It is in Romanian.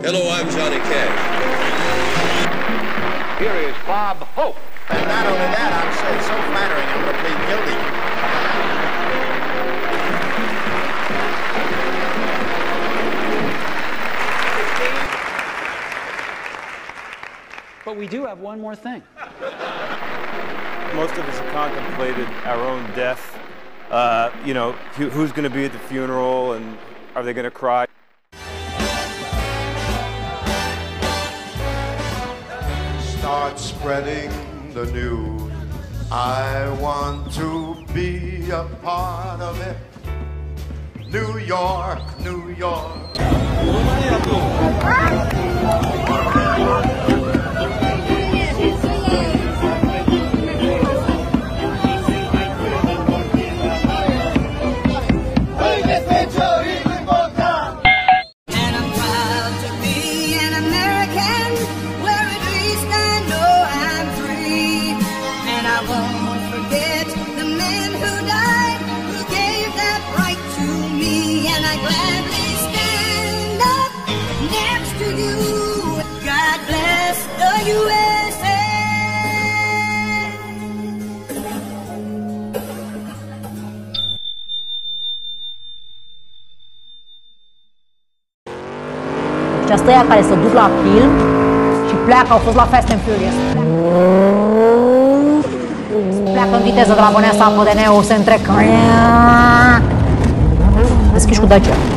Hello, I'm Johnny Cash. Here is Bob Hope. And not only that, I'm saying so flattering, I'm going to plead guilty. But we do have one more thing. Most of us have contemplated our own death. You know, who's going to be at the funeral, and are they going to cry? Start spreading the news. I want to be a part of it. New York, New York. Și asta ăia care se duc la film și pleacă, au fost la Fast and Furious. Pleacă în viteză de la Băneasa în PDN-ul, se întrec. Deschiși cu Dacia.